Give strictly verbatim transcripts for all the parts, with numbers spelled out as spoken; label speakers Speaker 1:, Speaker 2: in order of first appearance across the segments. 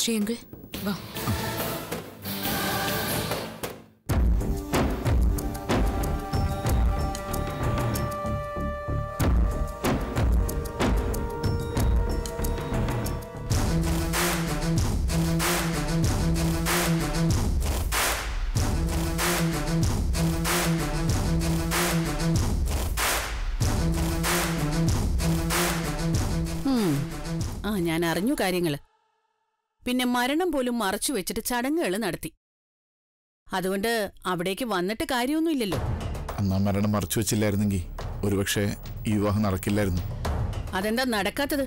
Speaker 1: Shri uncle വാ.
Speaker 2: ആ ഞാൻ അറിഞ്ഞു കാര്യങ്ങള്. പിന്നെ മരണം പോലും മറച്ചു വെച്ചിട്ട് ചടങ്ങുകൾ നടത്തി. അതുകൊണ്ട് അവിടേക്ക് വന്നിട്ട് കാര്യമൊന്നുമില്ലല്ലോ.
Speaker 3: അന്നാ മരണം മറച്ചു വെച്ചില്ലായിരുന്നെങ്കിൽ ഒരുപക്ഷെ ഈ വിവാഹം നടക്കില്ലായിരുന്നു.
Speaker 2: അതെന്താ നടക്കാത്തത്?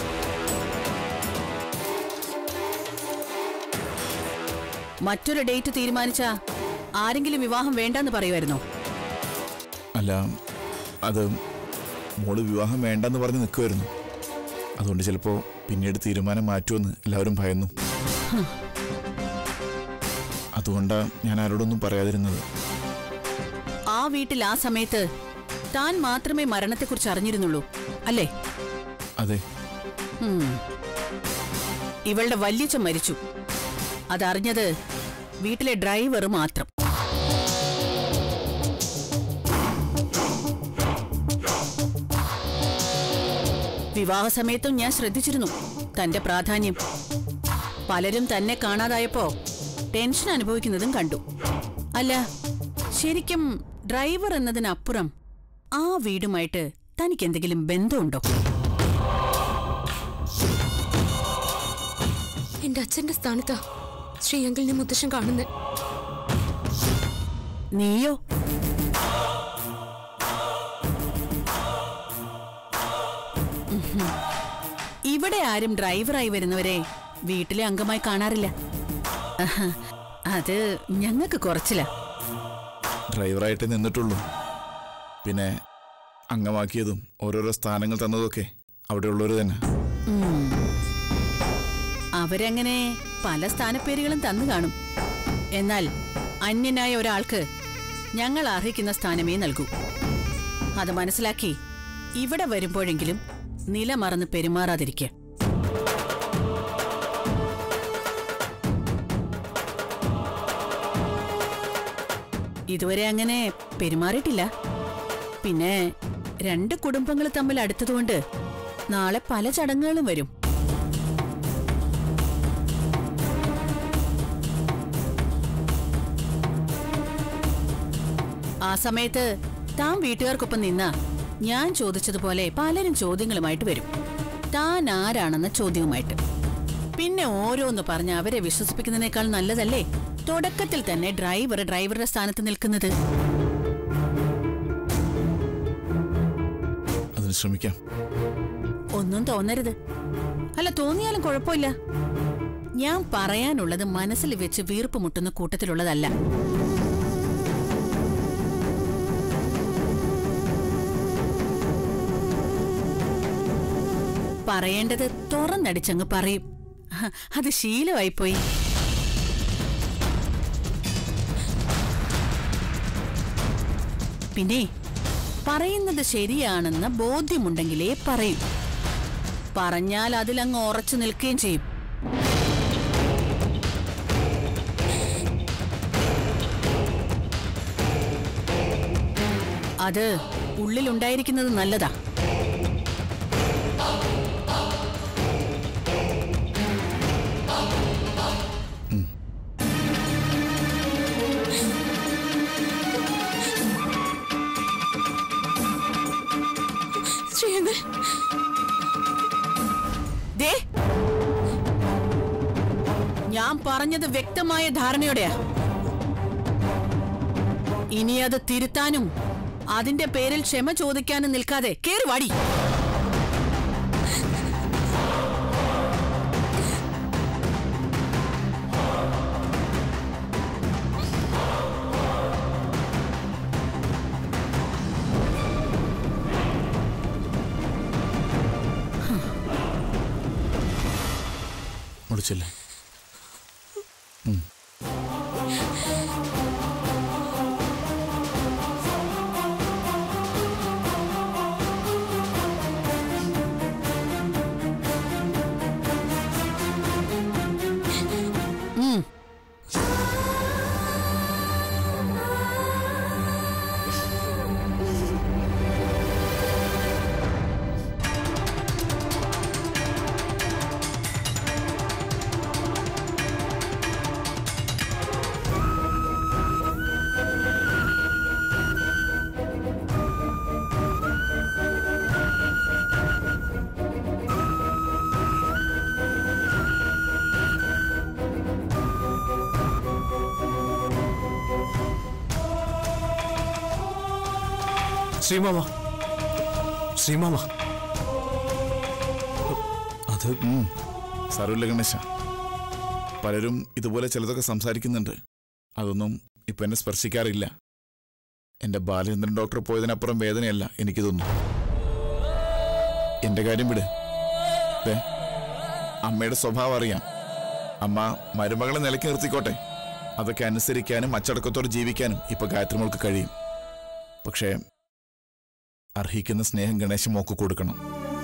Speaker 2: മറ്റൊരു ഡേറ്റ് തീരുമാനിച്ചാ ആരെങ്കിലും വിവാഹം വേണ്ടെന്ന് പറയുമായിരുന്നോ?
Speaker 3: അല്ല, അത് മോള് വിവാഹം വേണ്ടെന്ന് പറഞ്ഞ് നിൽക്കുമായിരുന്നു. അതുകൊണ്ട് ചിലപ്പോ പിന്നീട് തീരുമാനം മാറ്റുമെന്ന് എല്ലാവരും ഭയന്നു. അതുകൊണ്ടാ ഞാൻ ആരോടൊന്നും പറയാതിരുന്നത്.
Speaker 2: ആ വീട്ടിൽ ആ സമയത്ത് താൻ മാത്രമേ മരണത്തെക്കുറിച്ച് അറിഞ്ഞിരുന്നുള്ളൂ അല്ലേ?
Speaker 3: അതെ.
Speaker 2: ഇവളുടെ വല്യച്ഛൻ മരിച്ചു. അതറിഞ്ഞത് വീട്ടിലെ ഡ്രൈവർ മാത്രം. വിവാഹ സമയത്തും ഞാൻ ശ്രദ്ധിച്ചിരുന്നു തന്റെ പ്രാധാന്യം. പലരും തന്നെ കാണാതായപ്പോ ടെൻഷൻ അനുഭവിക്കുന്നതും കണ്ടു. അല്ല, ശരിക്കും ഡ്രൈവർ എന്നതിനപ്പുറം ആ വീടുമായിട്ട് തനിക്ക് എന്തെങ്കിലും ബന്ധമുണ്ടോ?
Speaker 1: എന്റെ അച്ഛന്റെ സ്ഥാനത്താ ശ്രീ അങ്കിളിനെ മുത്തശ്ശൻ കാണുന്നത്.
Speaker 2: നീയോ? ഇവിടെ ആരും ഡ്രൈവറായി വരുന്നവരെ വീട്ടിലെ അംഗമായി കാണാറില്ല. അത് ഞങ്ങൾക്ക് കുറച്ചില്ല.
Speaker 3: ഡ്രൈവറായിട്ട് നിന്നിട്ടുള്ളൂ. പിന്നെ അംഗമാക്കിയതും ഓരോരോ സ്ഥാനങ്ങൾ തന്നതൊക്കെ അവിടെയുള്ളവർ തന്നെ.
Speaker 2: അവരങ്ങനെ പല സ്ഥാനപ്പേരുകളും തന്നു കാണും. എന്നാൽ അന്യനായ ഒരാൾക്ക് ഞങ്ങൾ അർഹിക്കുന്ന സ്ഥാനമേ നൽകൂ. അത് മനസ്സിലാക്കി ഇവിടെ വരുമ്പോഴെങ്കിലും നിലമറന്ന് പെരുമാറാതിരിക്കുക. ഇതുവരെ അങ്ങനെ പെരുമാറിയിട്ടില്ല. പിന്നെ രണ്ട് കുടുംബങ്ങൾ തമ്മിൽ അടുത്തതുകൊണ്ട് നാളെ പല ചടങ്ങുകളും വരും. ആ സമയത്ത് താൻ വീട്ടുകാർക്കൊപ്പം നിന്ന ഞാൻ ചോദിച്ചതുപോലെ പലരും ചോദ്യങ്ങളുമായിട്ട് വരും. താൻ ആരാണെന്ന ചോദ്യവുമായിട്ട്. പിന്നെ ഓരോന്ന് പറഞ്ഞ് അവരെ വിശ്വസിപ്പിക്കുന്നതിനേക്കാൾ നല്ലതല്ലേ തുടക്കത്തിൽ തന്നെ ഡ്രൈവർ ഡ്രൈവറുടെ സ്ഥാനത്ത് നിൽക്കുന്നത്?
Speaker 3: അതിന് ശ്രമിക്കാം.
Speaker 2: ഒന്നും തോന്നരുത്. അല്ല, തോന്നിയാലും കുഴപ്പമില്ല. ഞാൻ പറയാനുള്ളത് മനസ്സിൽ വെച്ച് വീർപ്പ് മുട്ടുന്ന കൂട്ടത്തിലുള്ളതല്ല. പറയേണ്ടത് തുറന്നടിച്ചങ്ങ് പറയും. അത് ശീലമായിപ്പോയി. പിന്നെ പറയുന്നത് ശരിയാണെന്ന ബോധ്യമുണ്ടെങ്കിലേ പറയും. പറഞ്ഞാൽ അതിലങ്ങ് ഉറച്ചു നിൽക്കുകയും ചെയ്യും. അത് ഉള്ളിലുണ്ടായിരിക്കുന്നത് നല്ലതാ. ഞാൻ പറഞ്ഞത് വ്യക്തമായ ധാരണയോടെയാ. ഇനി അത് തിരുത്താനും അതിന്റെ പേരിൽ ക്ഷമ ചോദിക്കാനും നിൽക്കാതെ കേറി വാടി.
Speaker 3: മുടിച്ചില്ലേ?
Speaker 4: ശ്രീമാമ ശ്രീമാമ അത്
Speaker 3: സാരമില്ല ഗണേശ. പലരും ഇതുപോലെ ചിലതൊക്കെ സംസാരിക്കുന്നുണ്ട്. അതൊന്നും ഇപ്പൊ എന്നെ സ്പർശിക്കാറില്ല. എന്റെ ബാലചന്ദ്രൻ ഡോക്ടർ പോയതിനപ്പുറം വേദനയല്ല എനിക്ക് തോന്നുന്നു. എന്റെ കാര്യം വിട്. അമ്മയുടെ സ്വഭാവം അറിയാം. അമ്മ മരുമകളെ നിലയ്ക്ക് നിർത്തിക്കോട്ടെ. അതൊക്കെ അനുസരിക്കാനും അച്ചടക്കത്തോടെ ജീവിക്കാനും ഇപ്പൊ ഗായത്രി മോൾക്ക് കഴിയും. പക്ഷേ അർഹിക്കുന്ന സ്നേഹം ഗണേശ മോക്ക് കൊടുക്കണം.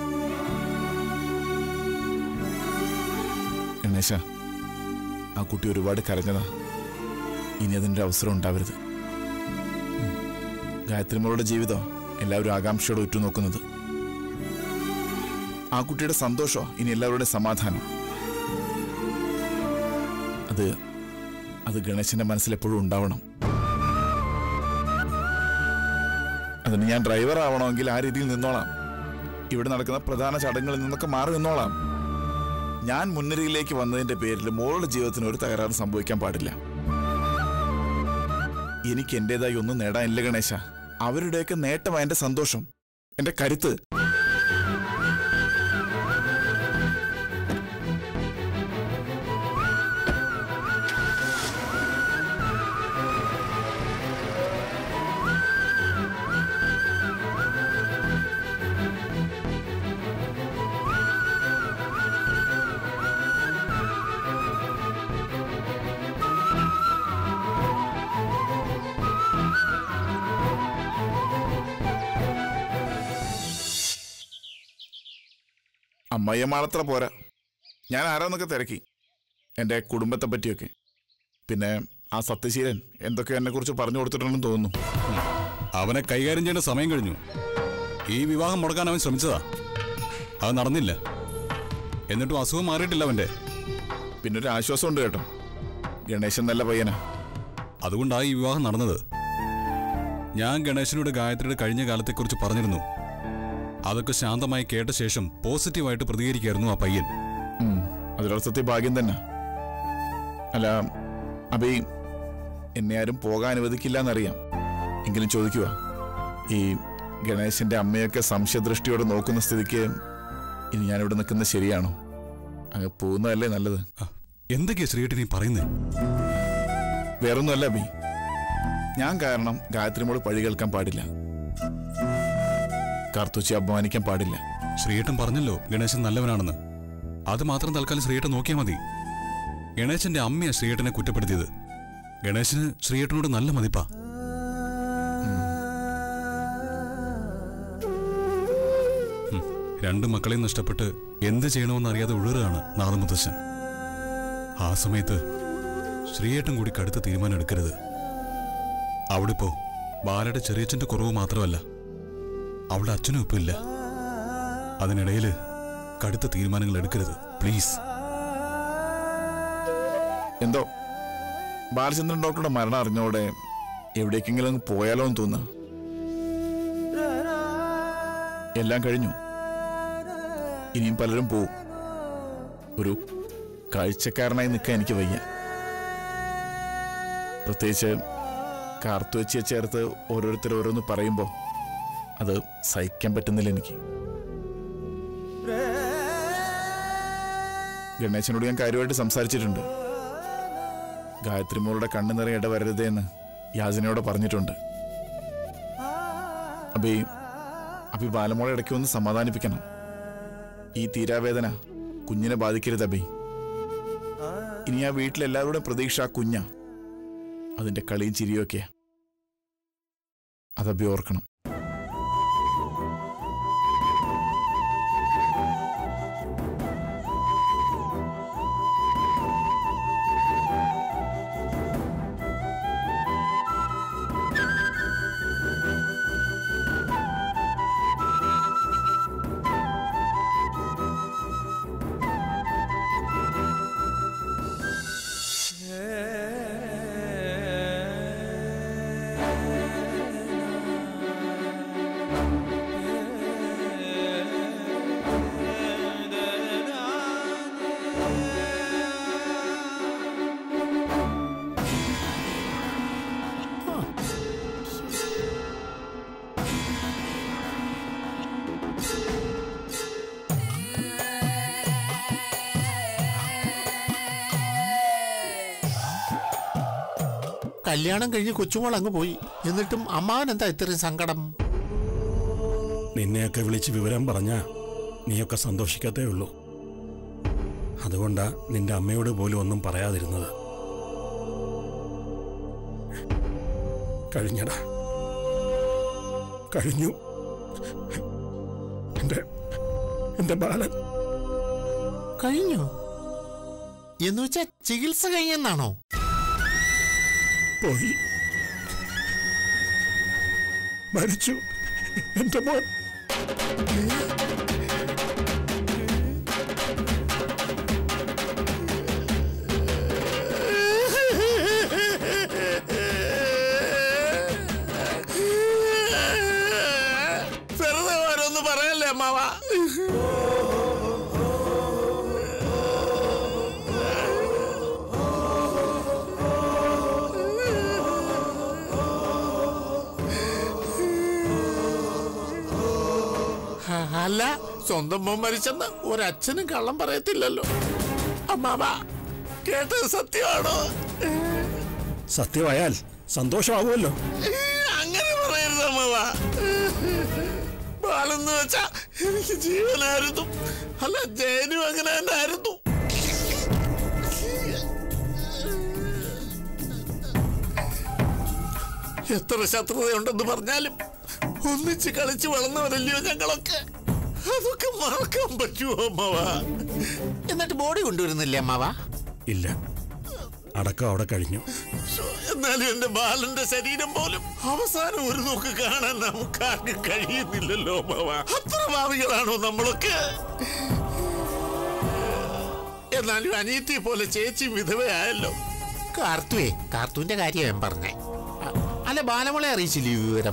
Speaker 3: ഗണേശ, ആ കുട്ടി ഒരുപാട് കരഞ്ഞതാ. ഇനി അതിൻ്റെ അവസരം ഉണ്ടാവരുത്. ഗായത്രി മോളുടെ ജീവിതം എല്ലാവരും ആകാംക്ഷയോടെ ഉറ്റുനോക്കുന്നത്. ആ കുട്ടിയുടെ സന്തോഷോ ഇനി എല്ലാവരുടെയും സമാധാനം. അത് അത് ഗണേശന്റെ മനസ്സിൽ എപ്പോഴും ഉണ്ടാവണം. അതിന് ഞാൻ ഡ്രൈവർ ആവണമെങ്കിൽ ആ രീതിയിൽ നിന്നോളാം. ഇവിടെ നടക്കുന്ന പ്രധാന ചടങ്ങുകളിൽ നിന്നൊക്കെ മാറി നിന്നോളാം. ഞാൻ മുൻനിരയിലേക്ക് വന്നതിന്റെ പേരിൽ മോളുടെ ജീവിതത്തിന് ഒരു തകരാറ് സംഭവിക്കാൻ പാടില്ല. എനിക്ക് എന്റേതായി ഒന്നും നേടാനില്ല ഗണേശ. അവരുടെയൊക്കെ നേട്ടമാണ് എന്റെ സന്തോഷം, എന്റെ കരുത്ത്. അമ്മയ്യമാളത്ര പോരാ. ഞാൻ ആരാന്നൊക്കെ തിരക്കി, എൻ്റെ കുടുംബത്തെ പറ്റിയൊക്കെ. പിന്നെ ആ സത്യശീലൻ എന്തൊക്കെ എന്നെക്കുറിച്ച് പറഞ്ഞു കൊടുത്തിട്ടുണ്ടെന്ന് തോന്നുന്നു.
Speaker 5: അവനെ കൈകാര്യം ചെയ്യേണ്ട സമയം കഴിഞ്ഞു. ഈ വിവാഹം മുടക്കാൻ അവൻ ശ്രമിച്ചതാ, അത് നടന്നില്ല. എന്നിട്ടും അസുഖം മാറിയിട്ടില്ല അവൻ്റെ.
Speaker 3: പിന്നൊരു ആശ്വാസമുണ്ട് കേട്ടോ, ഗണേശൻ നല്ല പയ്യനാ.
Speaker 5: അതുകൊണ്ടാണ് ഈ വിവാഹം നടന്നത്. ഞാൻ ഗണേശനോട് ഗായത്രിയുടെ കഴിഞ്ഞ കാലത്തെക്കുറിച്ച് പറഞ്ഞിരുന്നു. അതൊക്കെ ശാന്തമായി കേട്ട ശേഷം പോസിറ്റീവായിട്ട് പ്രതികരിക്കായിരുന്നു ആ പയ്യൻ.
Speaker 3: അതിലർത്ഥത്തിൽ ഭാഗ്യം തന്നെ. അല്ല അബി, എന്നെ ആരും പോകാൻ അനുവദിക്കില്ല എന്നറിയാം. എങ്കിലും ചോദിക്കുക, ഈ ഗണേശന്റെ അമ്മയൊക്കെ സംശയദൃഷ്ടിയോടെ നോക്കുന്ന സ്ഥിതിക്ക് ഇനി ഞാനിവിടെ നിൽക്കുന്നത് ശരിയാണോ? അങ്ങ് പോകുന്നതല്ലേ നല്ലത്.
Speaker 5: എന്തൊക്കെയാ ശ്രീയേട്ടൻ നീ പറയുന്നേ?
Speaker 3: വേറൊന്നുമല്ല അബി, ഞാൻ കാരണം ഗായത്രി മോള് പഴി കേൾക്കാൻ പാടില്ല, കാർത്തുച്ചി അപമാനിക്കാൻ പാടില്ല.
Speaker 5: ശ്രീയേട്ടൻ പറഞ്ഞല്ലോ ഗണേശൻ നല്ലവനാണെന്ന്. അത് മാത്രം തൽക്കാലം ശ്രീയേട്ടൻ നോക്കിയാൽ മതി. ഗണേശന്റെ അമ്മയാ ശ്രീയേട്ടനെ കുറ്റപ്പെടുത്തിയത്. ഗണേശന് ശ്രീയേട്ടനോട് നല്ല മതിപ്പാ. രണ്ടു മക്കളെയും നഷ്ടപ്പെട്ട് എന്ത് ചെയ്യണമെന്ന് അറിയാതെ ഉഴറുകയാണ് നാദമുത്തശ്ശൻ. ആ സമയത്ത് ശ്രീയേട്ടൻ കൂടി കടുത്ത തീരുമാനം എടുക്കരുത്. അവിടെ ഇപ്പോ ബാലയുടെ ചെറിയച്ഛന്റെ കുറവ് മാത്രമല്ല, അവളുടെ അച്ഛനും ഇപ്പം ഇല്ല. അതിനിടയിൽ കടുത്ത തീരുമാനങ്ങൾ എടുക്കരുത് പ്ലീസ്.
Speaker 3: എന്തോ ബാലചന്ദ്രൻ ഡോക്ടറുടെ മരണം അറിഞ്ഞോടെ എവിടേക്കെങ്കിലും അങ്ങ് പോയാലോ എന്ന് തോന്നുക. എല്ലാം കഴിഞ്ഞു, ഇനിയും പലരും പോവും. ഒരു കാഴ്ചക്കാരനായി നിൽക്കാൻ എനിക്ക് വയ്യ. പ്രത്യേകിച്ച് കാർത്തുവച്ചിയെ ചേർത്ത് ഓരോരുത്തർ ഓരോന്ന് പറയുമ്പോൾ അത് സഹിക്കാൻ പറ്റുന്നില്ല എനിക്ക്. ഗണേശനോട് ഞാൻ കാര്യമായിട്ട് സംസാരിച്ചിട്ടുണ്ട്. ഗായത്രി മോളുടെ കണ്ണു നിറയെ ഇടവരരുതേ എന്ന് യാചനയോടെ പറഞ്ഞിട്ടുണ്ട്. അബി അബി ബാലമോളെ ഇടയ്ക്ക് ഒന്ന് സമാധാനിപ്പിക്കണം. ഈ തീരാവേദന കുഞ്ഞിനെ ബാധിക്കരുത് അബി. ഇനി ആ വീട്ടിലെല്ലാവരുടെയും പ്രതീക്ഷ ആ കുഞ്ഞാ. അതിന്റെ കളിയും ചിരിയൊക്കെയാ. അതബി ഓർക്കണം.
Speaker 6: കല്യാണം കഴിഞ്ഞ് കൊച്ചുമോൾ അങ്ങ് പോയി. എന്നിട്ടും അമ്മാവൻ എന്താ ഇത്രയും സങ്കടം?
Speaker 7: നിന്നെയൊക്കെ വിളിച്ച് വിവരം പറഞ്ഞ നീയൊക്കെ സന്തോഷിക്കത്തേ ഉള്ളൂ. അതുകൊണ്ടാ നിന്റെ അമ്മയോട് പോലും ഒന്നും പറയാതിരുന്നത്. കഴിഞ്ഞടാ, കഴിഞ്ഞു. എന്റെ എന്റെ ബാലൻ
Speaker 6: കഴിഞ്ഞു എന്ന് വെച്ചാ ചികിത്സ കഴിഞ്ഞെന്നാണോ?
Speaker 7: പോയി, മരിച്ചു എന്റെ മോൻ.
Speaker 6: വെറുതെ ഓരോന്ന് പറയല്ലേ അമ്മാവ. അല്ല, സ്വന്തം മോൻ മരിച്ചെന്ന് ഒരച്ഛനും കള്ളം പറയത്തില്ലല്ലോ. അമ്മാവ, കേട്ടത് സത്യമാണോ?
Speaker 7: സത്യമായാൽ സന്തോഷമാവുമല്ലോ.
Speaker 6: അങ്ങനെ പറയരുത് അമ്മാവ. ബാലെന്ന് വെച്ചാ എനിക്ക് ജീവനായിരുന്നു. അല്ല, ജയനും അങ്ങനെ തന്നെ ആയിരുന്നു. എത്ര ശത്രുതയുണ്ടെന്ന് പറഞ്ഞാലും ഒന്നിച്ച് കളിച്ച് വളർന്നവരല്ലയോ ഞങ്ങളൊക്കെ. അതൊക്കെ മറക്കാൻ പറ്റുമോ അമ്മാവ? എന്നിട്ട് ബോഡി കൊണ്ടുവരുന്നില്ലേ അമ്മാവ?
Speaker 7: ഇല്ല, അടക്കം അവിടെ കഴിഞ്ഞു.
Speaker 6: എന്നാലും എന്റെ ബാലന്റെ ശരീരം പോലും അവസാനം ഒരു നോക്ക് കാണാൻ നമുക്കാർക്കും കഴിയുന്നില്ലല്ലോ അമ്മാവ. അത്ര ഭാവികളാണോ നമ്മളൊക്കെ? എന്നാലും അനിയത്തിയെ പോലെ ചേച്ചി വിധവയായല്ലോ. കാർത്തുവേ, കാർത്തുവിന്റെ കാര്യം ഞാൻ പറഞ്ഞേ. അല്ല, ബാലമോളെ അറിയിച്ചില്ലേ ഈ വിവരം?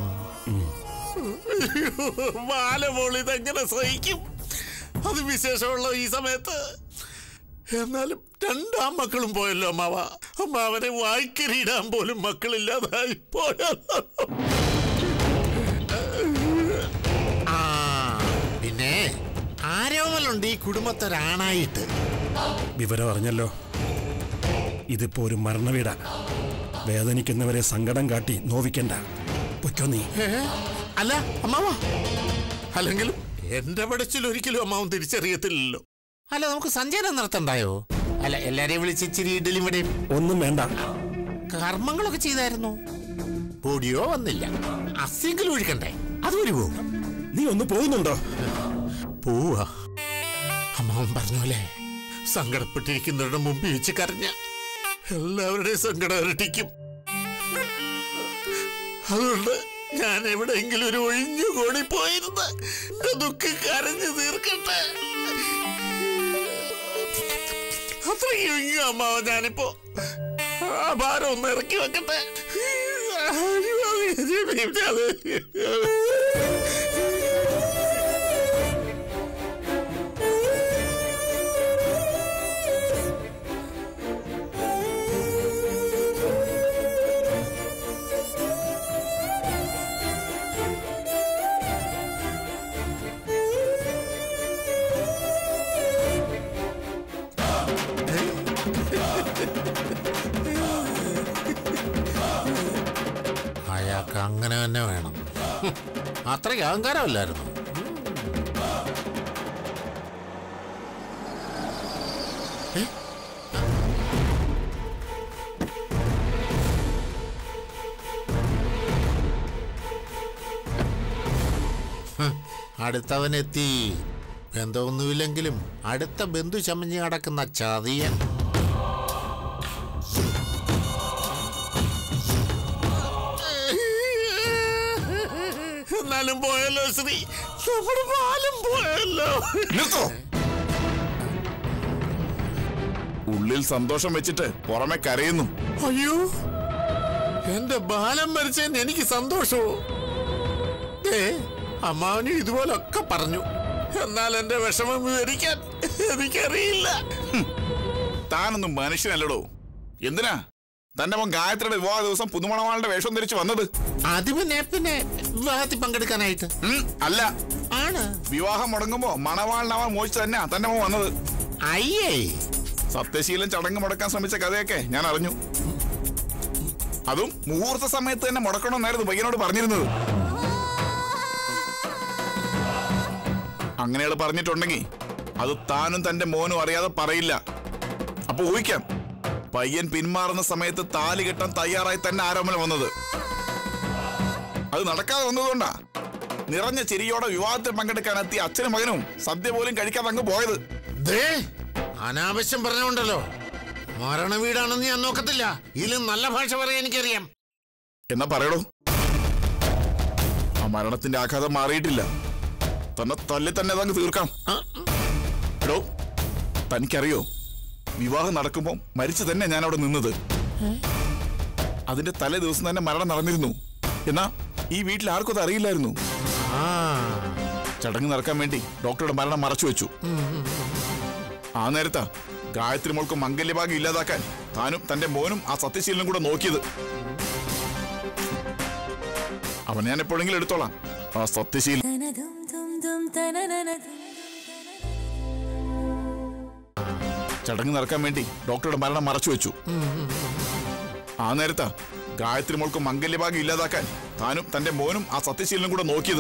Speaker 6: ബാലമോൾ ഇതെങ്ങനെ സഹിക്കും? അത് വിശേഷമുള്ള ഈ സമയത്ത്. എന്നാലും രണ്ടാം മക്കളും പോയല്ലോ അമ്മാവ. അമ്മാവനെ വായിക്കരിയിടാൻ പോലും മക്കളില്ലാതായി പോയല്ലോ. ആ പിന്നെ ആരോമലുണ്ട് ഈ കുടുംബത്തൊരാണായിട്ട്.
Speaker 7: വിവരം അറിഞ്ഞല്ലോ. ഇതിപ്പോ ഒരു മരണവീടാ. വേദനിക്കുന്നവരെ സങ്കടം കാട്ടി നോവിക്കണ്ട. പൊയ്ക്കോ നീ.
Speaker 6: അല്ല അമ്മാവ, അല്ലെങ്കിലും എന്റെ പടച്ചിൽ ഒരിക്കലും അമ്മാവൻ തിരിച്ചറിയത്തില്ലല്ലോ. അല്ല, നമുക്ക് സഞ്ചയനം നടത്തണ്ടായോ? അല്ല, എല്ലാരെയും വിളിച്ച് ഇച്ചിരി ഇഡലി ഇവിടെ.
Speaker 7: ഒന്നും വേണ്ട.
Speaker 6: കർമ്മങ്ങളൊക്കെ ചെയ്തായിരുന്നു. പൊടിയോ വന്നില്ല. അസിയെങ്കിലും ഒഴിക്കണ്ടേ? അത് വരുവോ?
Speaker 7: നീ ഒന്ന് പോകുന്നുണ്ടോ?
Speaker 6: പോവാ. അമ്മാവൻ പറഞ്ഞോലെ, സങ്കടപ്പെട്ടിരിക്കുന്നവരുടെ മുമ്പിൽ വെച്ച് കരഞ്ഞ എല്ലാവരുടെയും സങ്കടം ഇരട്ടിക്കും. അതുകൊണ്ട് ഞാൻ എവിടെയെങ്കിലും ഒരു ഒഴിഞ്ഞു കോണി പോയിരുന്ന് ദുഃഖം കരഞ്ഞു തീർക്കട്ടെ. അത്രയ്ക്ക് അമ്മാവ, ഞാനിപ്പോ ആ ഭാരം ഒന്ന് ഇറക്കി വെക്കട്ടെ. അയാൾക്ക് അങ്ങനെ തന്നെ വേണം. അത്രയ്ക്ക് അഹങ്കാരമല്ലായിരുന്നു. അടുത്തവനെത്തി. ബന്ധമൊന്നുമില്ലെങ്കിലും അടുത്ത ബന്ധു ചമഞ്ഞ് നടക്കുന്ന ചതിയൻ. എന്നാലും പോയല്ലോ ശ്രീ, നമ്മുടെ ബാലം പോയല്ലോ.
Speaker 3: ഉള്ളിൽ സന്തോഷം വെച്ചിട്ട് പുറമെ കരയുന്നു.
Speaker 6: അയ്യോ, എന്റെ ബാലം മരിച്ചതിന് എനിക്ക് സന്തോഷമോ? ഏ, അമ്മാവനും ഇതുപോലൊക്കെ പറഞ്ഞു. എന്നാൽ എന്റെ വിഷമം വിവരിക്കാൻ എനിക്കറിയില്ല.
Speaker 3: താനൊന്നും മനുഷ്യനല്ലടോ. എന്തിനാ തന്റെ മോൻ ഗായത്രിയുടെ വിവാഹ ദിവസം പുതുമണവാളുടെ വേഷം ധരിച്ചു വന്നത്?
Speaker 6: അത് പിന്നെ പിന്നെ വിവാഹത്തിൽ പങ്കെടുക്കാനായിട്ട്
Speaker 3: അല്ല.
Speaker 6: ആണ്.
Speaker 3: വിവാഹം മുടങ്ങുമ്പോ മണവാളിനാവാൻ മോഹിച്ചു തന്നെയാ തന്റെ മോൻ വന്നത്.
Speaker 6: അയ്യേ,
Speaker 3: സത്യശീലം ചടങ്ങ് മുടക്കാൻ ശ്രമിച്ച കഥയൊക്കെ ഞാൻ അറിഞ്ഞു. അതും മുഹൂർത്ത സമയത്ത് തന്നെ മുടക്കണമെന്നായിരുന്നു പയ്യനോട് പറഞ്ഞിരുന്നത്. അങ്ങനെയാണ് പറഞ്ഞിട്ടുണ്ടെങ്കിൽ അത് താനും തന്റെ മോനും അറിയാതെ പറയില്ല. അപ്പൊ ഊഹിക്കാം, പയ്യൻ പിന്മാറുന്ന സമയത്ത് താലി കെട്ടാൻ തയ്യാറായി തന്നെ ആരോമൽ വന്നത്. അത് നടക്കാതെ വന്നതുകൊണ്ടാ നിറഞ്ഞ ചിരിയോടെ വിവാഹത്തിൽ പങ്കെടുക്കാൻ എത്തിയ അച്ഛനും മകനും സദ്യ പോലും കഴിക്കാതെ അങ്ങ് പോയത്.
Speaker 6: അനാവശ്യം പറഞ്ഞുകൊണ്ടല്ലോ, മരണ വീടാണെന്ന് ഞാൻ നോക്കത്തില്ല. ഇതിലും നല്ല ഭാഷ പറയാൻ എനിക്കറിയാം.
Speaker 3: എന്നാ പറയടോ, ആ മരണത്തിന്റെ ആഘാതം മാറിയിട്ടില്ല. തന്നെ തല്ലി തന്നെ അതങ്ങ് തീർക്കാം. എടോ, തനിക്കറിയോ, വിവാഹം നടക്കുമ്പോ മരിച്ചു തന്നെ ഞാൻ അവിടെ നിന്നത്. അതിന്റെ തലേ ദിവസം തന്നെ മരണം നടന്നിരുന്നു. എന്നാ ഈ വീട്ടിൽ ആർക്കും അത് അറിയില്ലായിരുന്നു. ചടങ്ങ് നടക്കാൻ വേണ്ടി ഡോക്ടറുടെ മരണം മറച്ചു വെച്ചു. ആ നേരത്താ ഗായത്രി മോൾക്ക് മംഗല്യഭാഗ്യം ഇല്ലാതാക്കാൻ താനും തന്റെ മോനും ആ സത്യശീലനും കൂടെ നോക്കിയത്. അവൻ ഞാൻ എപ്പോഴെങ്കിലും എടുത്തോളാം, ആ സത്യശീലൻ. ചടങ്ങ് നടക്കാൻ വേണ്ടി ഡോക്ടറുടെ മരണം മറച്ചു വെച്ചു. ആ നേരത്താ ഗായത്രി മോൾക്ക് മംഗല്യഭാഗ്യം ഇല്ലാതാക്കാൻ താനും തന്റെ മോനും ആ സത്യശീലനും കൂടെ നോക്കിയത്.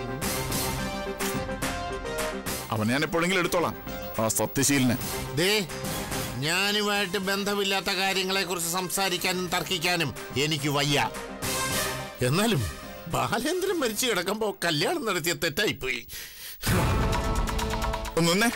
Speaker 3: അവൻ ഞാൻ എപ്പോഴെങ്കിലും എടുത്തോളാം, ആ സത്യശീലനെ.
Speaker 6: ഞാനുമായിട്ട് ബന്ധമില്ലാത്ത കാര്യങ്ങളെ കുറിച്ച് സംസാരിക്കാനും തർക്കിക്കാനും എനിക്ക് വയ്യ. എന്നാലും ബാലേന്ദ്രൻ മരിച്ചു കിടക്കുമ്പോ കല്യാണം നടത്തിയ തെറ്റായിപ്പോയി.
Speaker 3: ഒന്നേ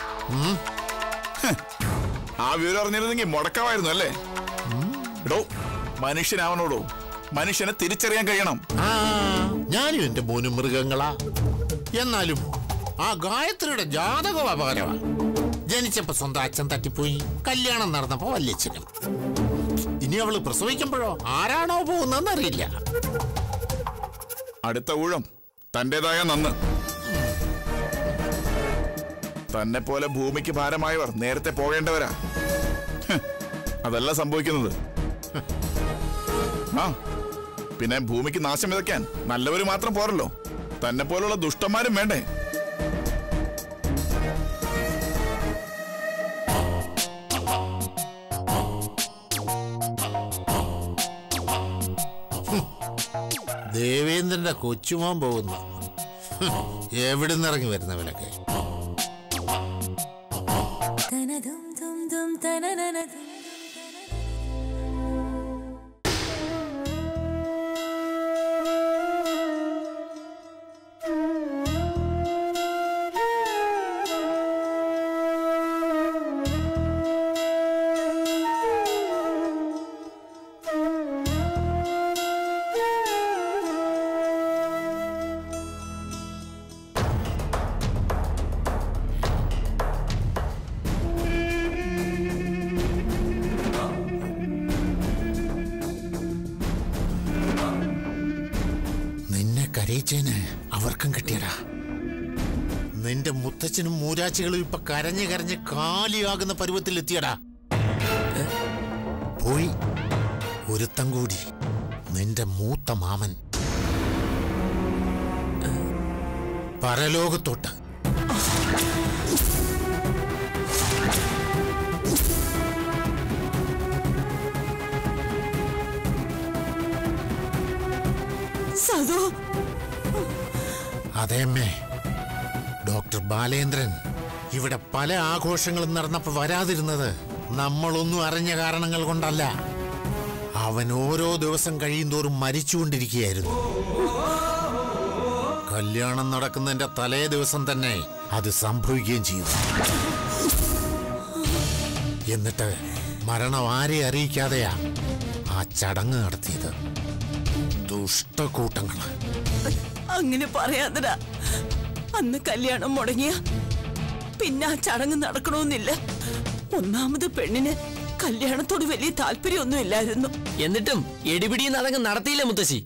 Speaker 3: ആ വിവരം അറിഞ്ഞിരുന്നെങ്കിൽ മുടക്കമായിരുന്നു അല്ലേ? എടോ, മനുഷ്യനാവണോടോ, മനുഷ്യനെ തിരിച്ചറിയാൻ കഴിയണം.
Speaker 6: ഞാനും എന്റെ മോനും മൃഗങ്ങളാ. എന്നാലും ആ ഗായത്രിയുടെ ജാതകം അപകടമാ. ജനിച്ചപ്പോ സ്വന്തം അച്ഛൻ തട്ടിപ്പോയി, കല്യാണം നടന്നപ്പോ വല്യച്ഛനും. ഇനി അവള് പ്രസവിക്കുമ്പോഴോ ആരാണോ പോകുന്നതെന്ന് അറിയില്ല.
Speaker 3: അടുത്ത ഊഴം തന്റേതായ നന്ന്. തന്നെ പോലെ ഭൂമിക്ക് ഭാരമായവർ നേരത്തെ പോകേണ്ടവരാ. അതല്ല സംഭവിക്കുന്നത്. ആ പിന്നെ ഭൂമിക്ക് നാശം വിതയ്ക്കാൻ നല്ലവര് മാത്രം പോരല്ലോ, തന്നെ പോലുള്ള ദുഷ്ടന്മാരും വേണ്ടേ?
Speaker 6: ദേവേന്ദ്രന്റെ കൊച്ചുമോൻ പോകുന്നു. എവിടുന്ന് ഇറങ്ങി വരുന്നവരൊക്കെ. അവർക്കും കിട്ടിയടാ. നിന്റെ മുത്തച്ഛനും മൂരാച്ചികളും ഇപ്പൊ കരഞ്ഞ് കരഞ്ഞ് കാലിയാകുന്ന പരുവത്തിൽ എത്തിയടാ. പോയി ഒരുത്തം കൂടി, നിന്റെ മൂത്ത മാമൻ പരലോകത്തോട്ട്.
Speaker 2: സദോ,
Speaker 6: അതേമ്മേ, ഡോക്ടർ ബാലേന്ദ്രൻ ഇവിടെ പല ആഘോഷങ്ങളും നടന്നപ്പോ വരാതിരുന്നത് നമ്മളൊന്നും അറിഞ്ഞ കാരണങ്ങൾ കൊണ്ടല്ല. അവൻ ഓരോ ദിവസം കഴിയുന്തോറും മരിച്ചുകൊണ്ടിരിക്കുകയായിരുന്നു. കല്യാണം നടക്കുന്നതിന്റെ തലേ ദിവസം തന്നെ അത് സംഭവിക്കുകയും ചെയ്തു. എന്നിട്ട് മരണം ആരെ അറിയിക്കാതെയാ ആ ചടങ്ങ് നടത്തിയത്. ദുഷ്ടക്കൂട്ടങ്ങള്.
Speaker 2: അങ്ങനെ പറയാതടാ. അന്ന് കല്യാണം മുടങ്ങിയ പിന്നെ ആ ചടങ്ങ് നടക്കണമെന്നില്ല. ഒന്നാമത് പെണ്ണിന് കല്യാണത്തോട് വലിയ താല്പര്യമൊന്നും ഇല്ലായിരുന്നു.
Speaker 8: എന്നിട്ടും എടിപിടിയും അതങ്ങ് നടത്തിയില്ല മുത്തശ്ശി.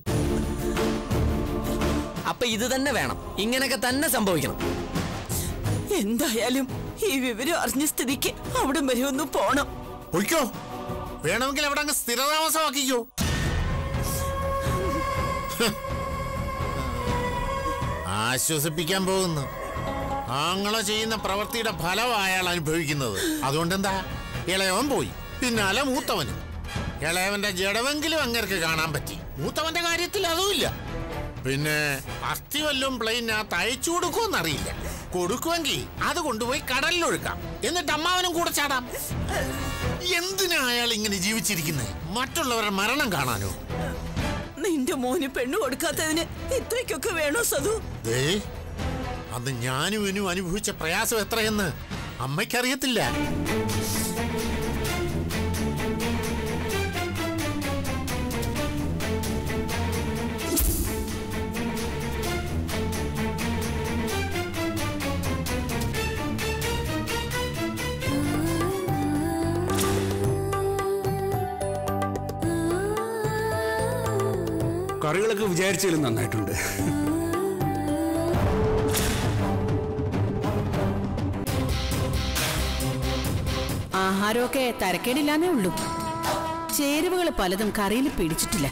Speaker 8: അപ്പൊ ഇത് തന്നെ വേണം, ഇങ്ങനെയൊക്കെ തന്നെ സംഭവിക്കണം.
Speaker 2: എന്തായാലും ഈ വിവരം അറിഞ്ഞ സ്ഥിതിക്ക് അവിടെ വരെ ഒന്ന് പോണം.
Speaker 6: ഒഴിക്കോ, വേണമെങ്കിൽ അവിടെ അങ്ങ് സ്ഥിരതാമസമാക്കിക്കോ. ആശ്വസിപ്പിക്കാൻ പോകുന്നു. ആങ്ങളെ ചെയ്യുന്ന പ്രവൃത്തിയുടെ ഫലം അയാൾ അനുഭവിക്കുന്നത്. അതുകൊണ്ടെന്താ, ഇളയവൻ പോയി, പിന്നാലെ മൂത്തവനും. ഇളയവന്റെ ജഡവെങ്കിലും അങ്ങേർക്ക് കാണാൻ പറ്റി. മൂത്തവന്റെ കാര്യത്തിൽ അതുമില്ല. പിന്നെ അസ്ഥി വല്ലതും പ്ലെയിനകത്ത് അയച്ചു കൊടുക്കുമെന്നറിയില്ല. കൊടുക്കുമെങ്കിൽ അത് കൊണ്ടുപോയി കടലിലൊഴുക്കാം, എന്നിട്ട് അമ്മാവനും കൂടെ ചാടാം. എന്തിനാ അയാൾ ഇങ്ങനെ ജീവിച്ചിരിക്കുന്നത്? മറ്റുള്ളവരുടെ മരണം കാണാനോ?
Speaker 9: നിന്റെ മോന് പെണ്ണു കൊടുക്കാത്തതിന് ഇത്രയ്ക്കൊക്കെ വേണോ സതു?
Speaker 6: ദേ, അന്ന് ഞാനും ഇവനും അനുഭവിച്ച പ്രയാസം എത്രയെന്ന് അമ്മയ്ക്കറിയത്തില്ല.
Speaker 10: കറികളൊക്കെ വിചാരിച്ചാലും നന്നായിട്ടുണ്ട്.
Speaker 2: ആഹാരമൊക്കെ തരക്കേടില്ലാന്നേ ഉള്ളൂ. ചേരുവകൾ പലതും കറിയിൽ പിടിച്ചിട്ടില്ല.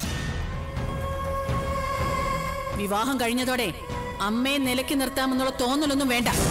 Speaker 2: വിവാഹം കഴിഞ്ഞതോടെ അമ്മയെ നിലയ്ക്ക് നിർത്താമെന്നുള്ള തോന്നലൊന്നും വേണ്ട.